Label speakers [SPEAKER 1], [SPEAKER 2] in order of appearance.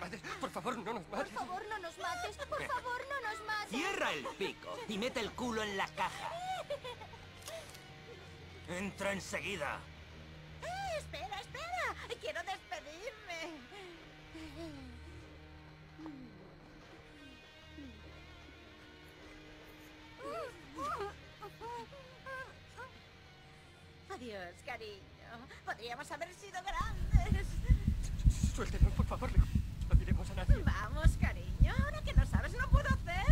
[SPEAKER 1] mates. Por favor, no nos mates.
[SPEAKER 2] Por favor, no nos mates. Por favor, no nos mates.
[SPEAKER 3] Cierra el pico y mete el culo en la caja. Entra enseguida.
[SPEAKER 2] Espera, espera. Quiero despedirme. Adiós, cariño. Podríamos haber sido grandes.
[SPEAKER 1] Suéltenos, por favor. No diremos a nadie.
[SPEAKER 2] Vamos, cariño. Ahora que no sabes, no puedo hacer.